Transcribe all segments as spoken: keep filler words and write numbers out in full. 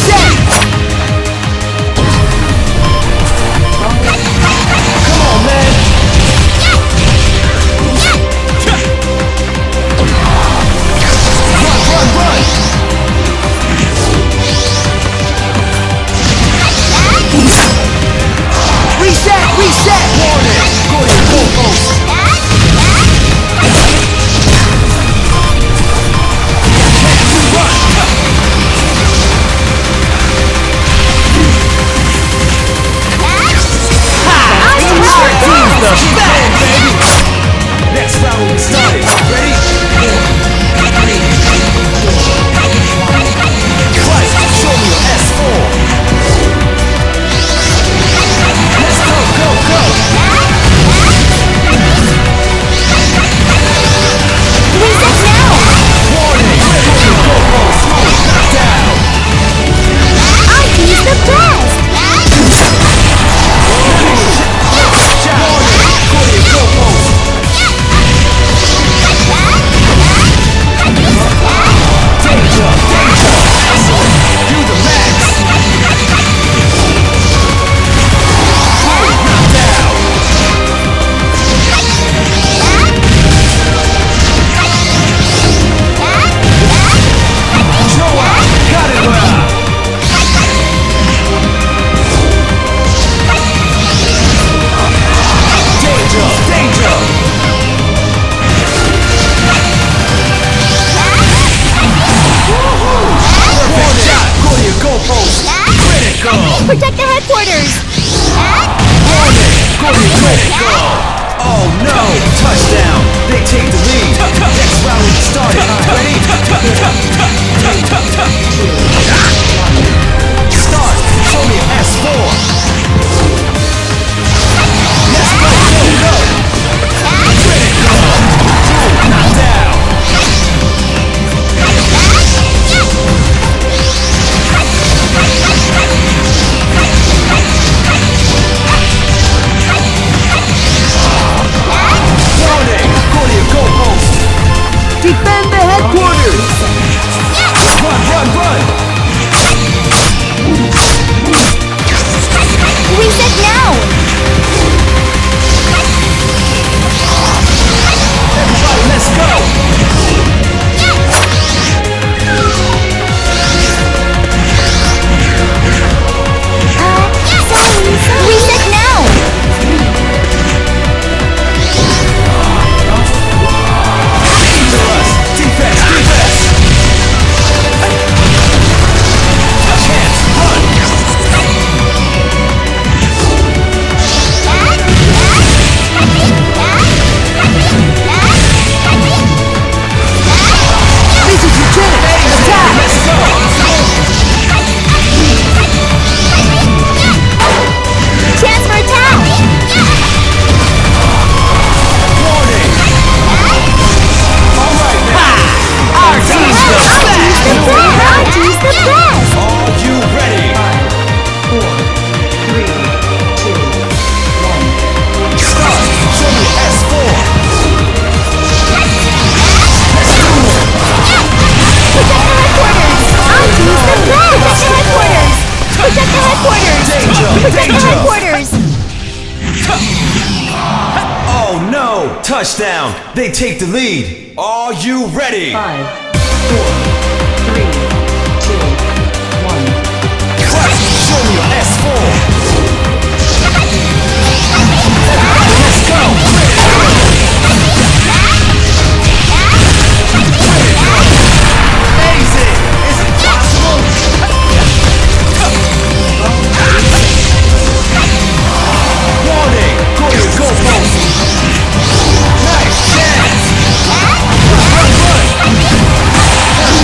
Protect the headquarters! Warning! Going critical! Oh no! Touchdown! They take the lead! Next round will be started! Ready? Start! Show me an S four! Let's go! Go! Go! Critical! Knock down! Defend the headquarters! Run, run, run! Reset now! Everybody, let's go! Uh, sorry, sorry. Reset now! Defense, defense! Chance, run! This is your chance! Attack! Let's go! Chance for attack! Warning! Alright now! Our team's the best! The best! Our team's the best! Are you ready? Four, three, two, one. Start! Show me S four! Let's do it! Protect the headquarters! Our team's the best! Protect the headquarters! Protect the headquarters! Danger! Protect the Danger! headquarters! Oh no! Touchdown! They take the lead! Are you ready? Five, four, three, two, one. Clutch! Show me your S four! Let's go! Amazing! Is it possible? Warning! Go to your goalpost! Nice chance! Run, run, run!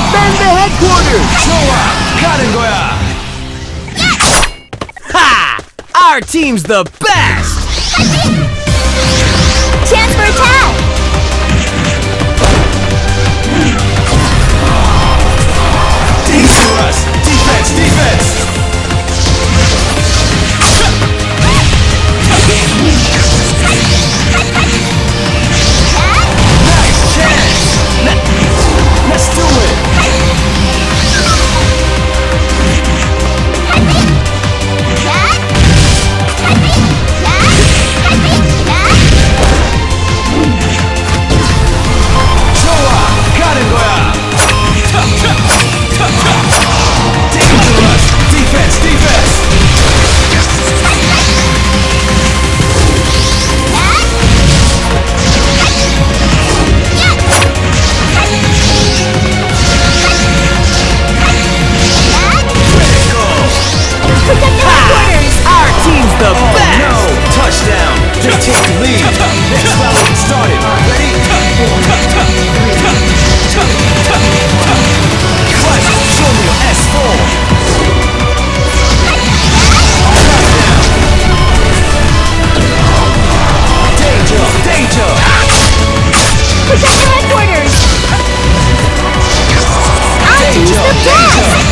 Defend the headquarters! 좋아, 가는 거야. Ha! Our team's the best! Chance for attack! Dangerous. Defense, defense. Nice chance. Let, let's do it. 좋아, 가는 거야. Dangerous. Defense, defense. Protect the headquarters! Our team's the Oh best! no! Touchdown! They take the lead. Next round started. Ready? Clutch! Show me your S four. Touchdown! Danger! Danger! Protect the headquarters! Our team's Danger! the Danger! best!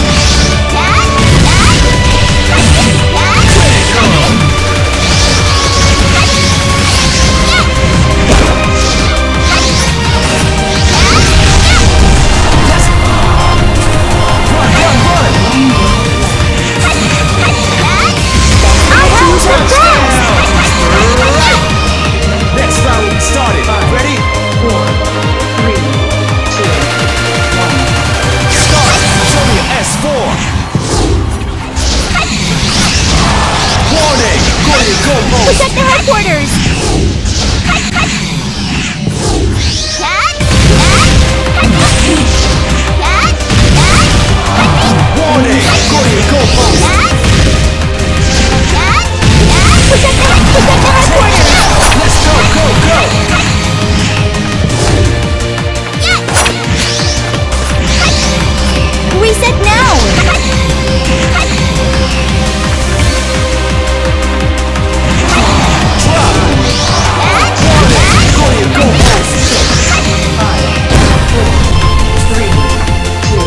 Run, run, run! Our team's the best! Next round started. Ready? Four, three, two, one. Start! Show me your S four. Warning! Go to your goalpost! Protect the headquarters! Warning! Go to your goalpost! Protect the, protect the headquarters! Let's go, go, go! Reset now! Drop! Warning! Go to your goalpost! Five, four, three, two,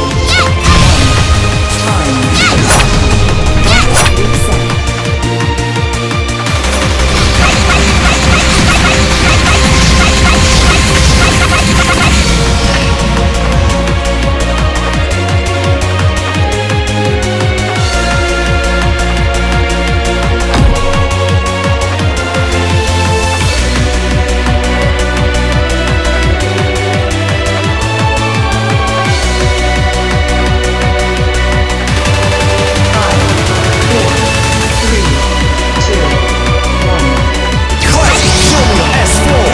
one. Time. Reset. Five, four, three, two, one. Clutch! Show me your S four!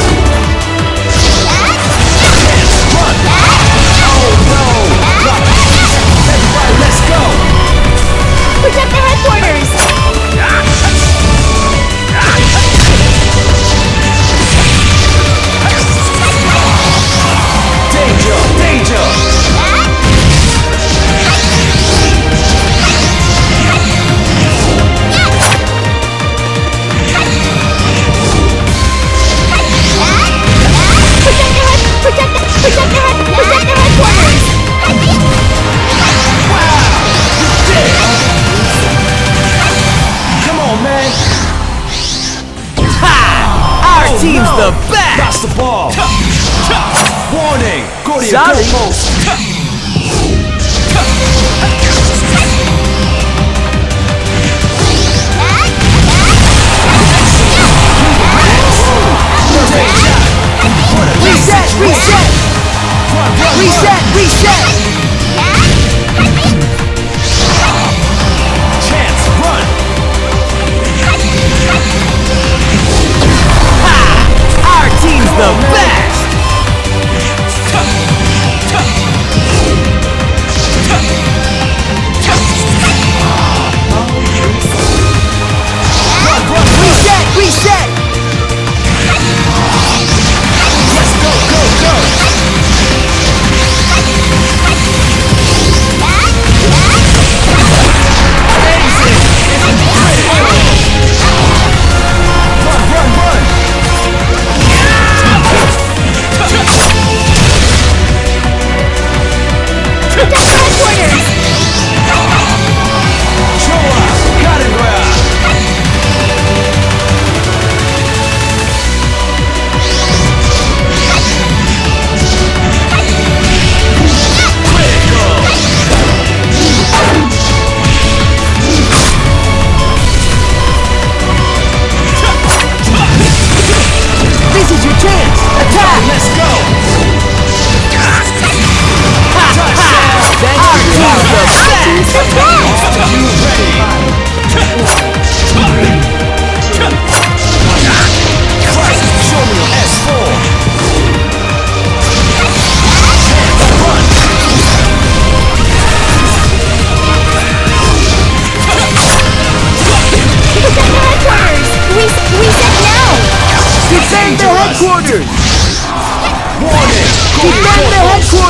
Chance! Run! Oh no! Drop! Everybody, let's go! Protect the headquarters! Danger! Danger! Protect the head, protect the, protect the head, protect the headquarters! Come on, man! Ha! Our Oh, team's no. the best! Lost the ball! Warning! Go to your Sorry. goalpost! Reset! Reset! Reset! Reset! Chance! Run! Our team's the best! Reset! Reset! Let's go, go, go!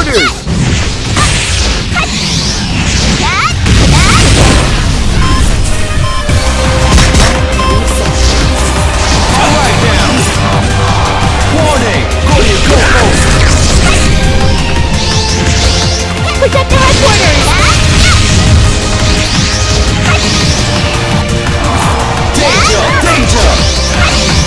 headquarters! Alright now! Warning! Go to your co-host! Projectile headquarters! Danger! Danger!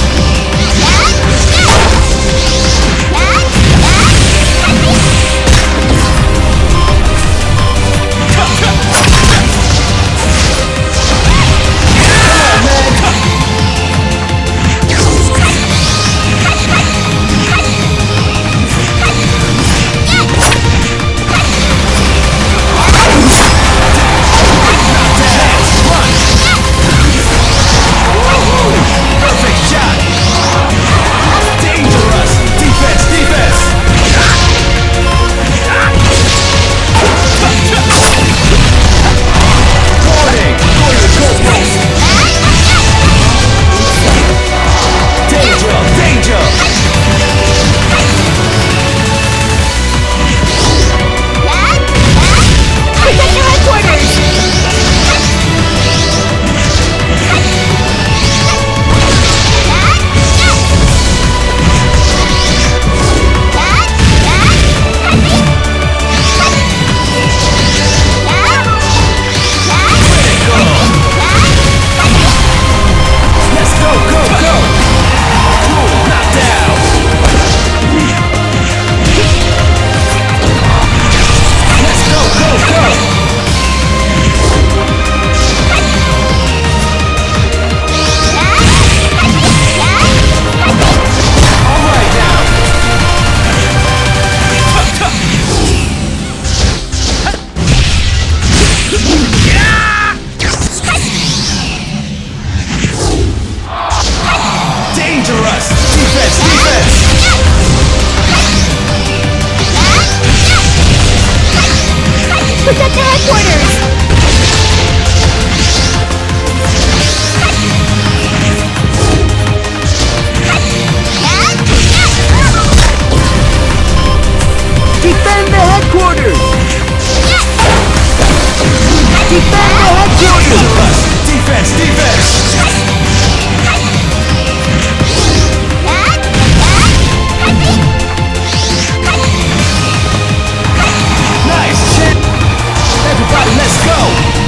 Perfect shot! Dangerous! Defense! Defense! Warning! Go to your co-host! Danger! Danger! Projectile headquarters! Let's go! Go! Go! Cool! Knock down! Let's go! Go! Go! Alright now! Dangerous! Defense! Defense! Projectile headquarters! Defend the headquarters! Defend the headquarters! Dangerous! Defense! Defense! Nice! Shit! Everybody, let's go!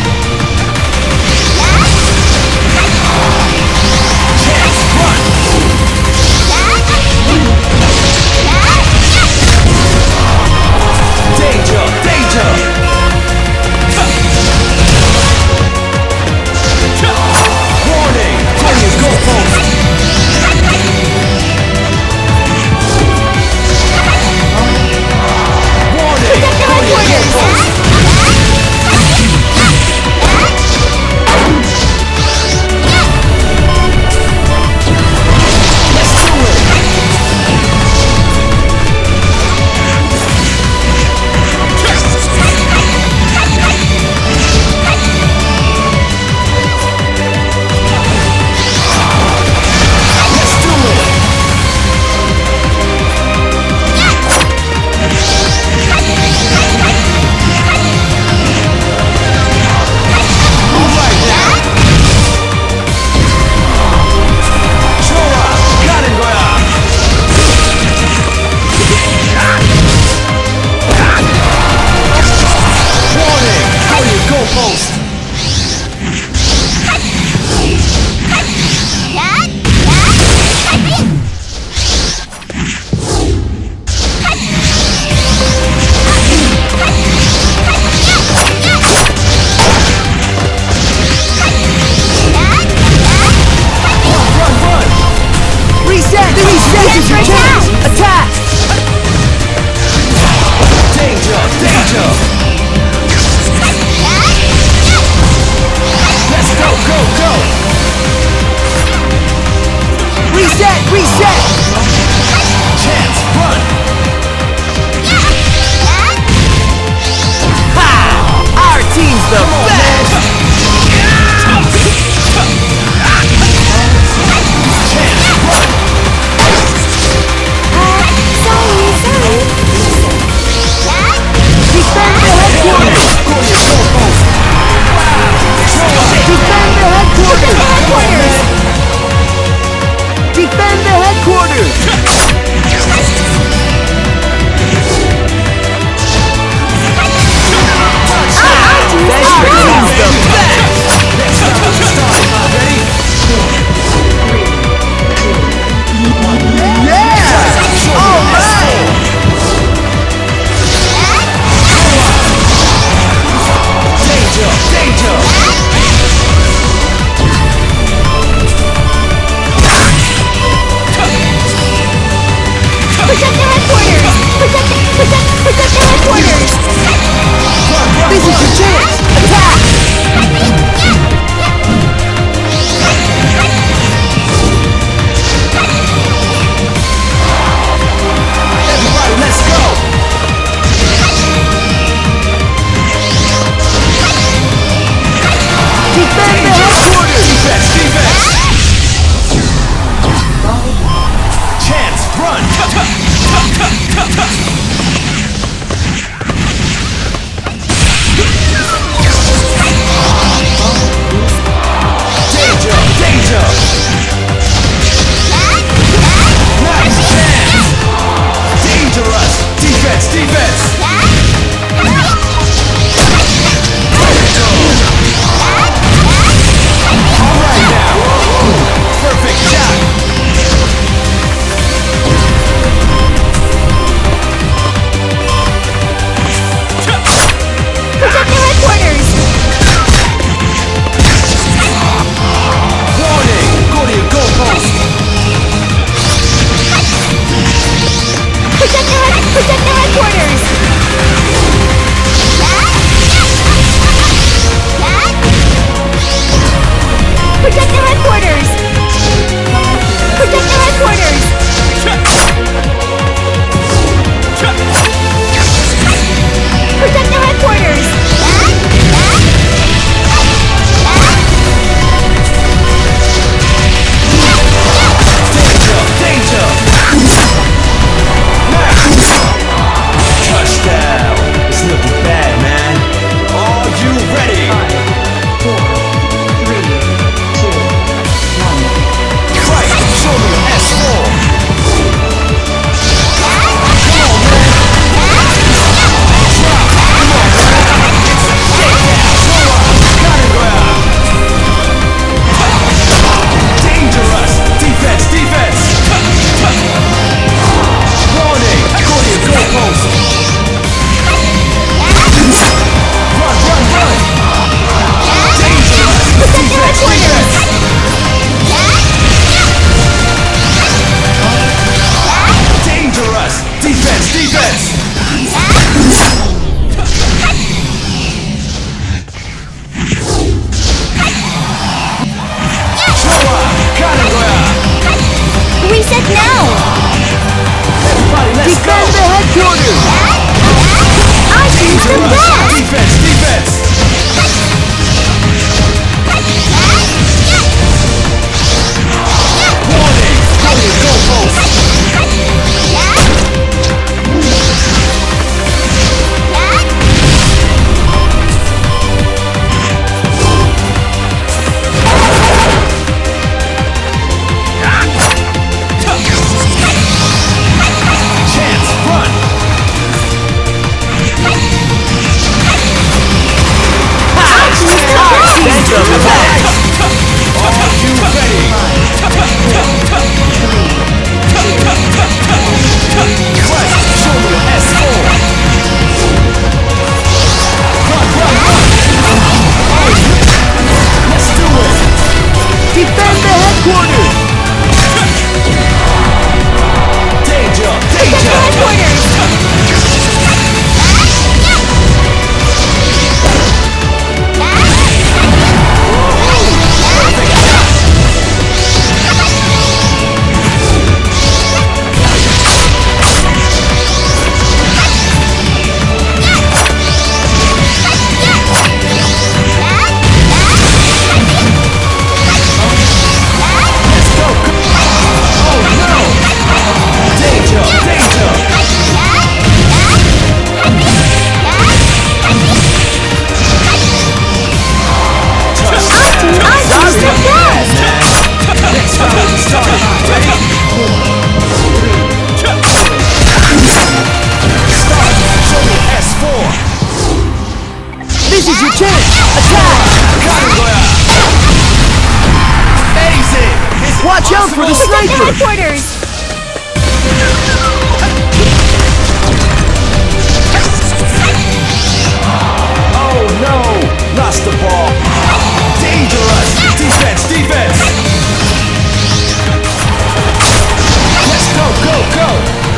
Chance! Run! Danger! Danger! This is your chance! Attack! 가는 거야. Ace it. It's Watch out for the Protect the sniper! headquarters! Oh no! Lost the ball. Dangerous. Defense, defense. Let's go, go, go.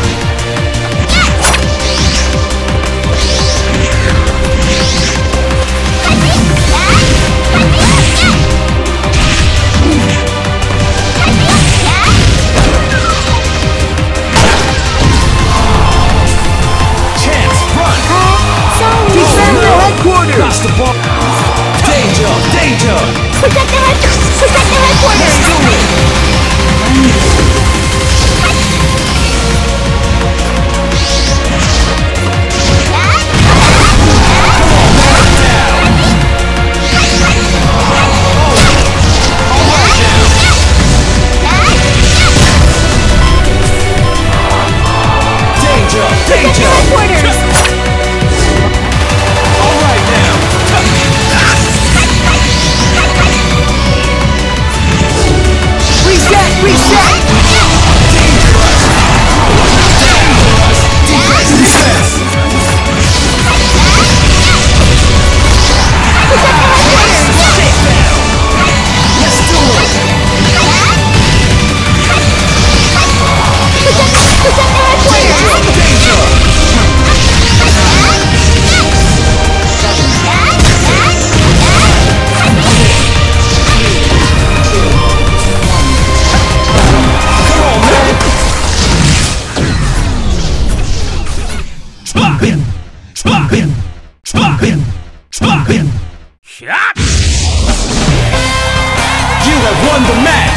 Chance, run. Sorry. Defend the headquarters! Lost the ball. Danger, danger. Protect the head. Protect the headquarters. Let's do it. Danger, Protect the danger. headquarters. All right now. Reset! Reset! Dangerous. Defense, defense. Take down. Let's do it. Danger, danger. Come on, man. Bin, bin, bin, bin. You have won the match.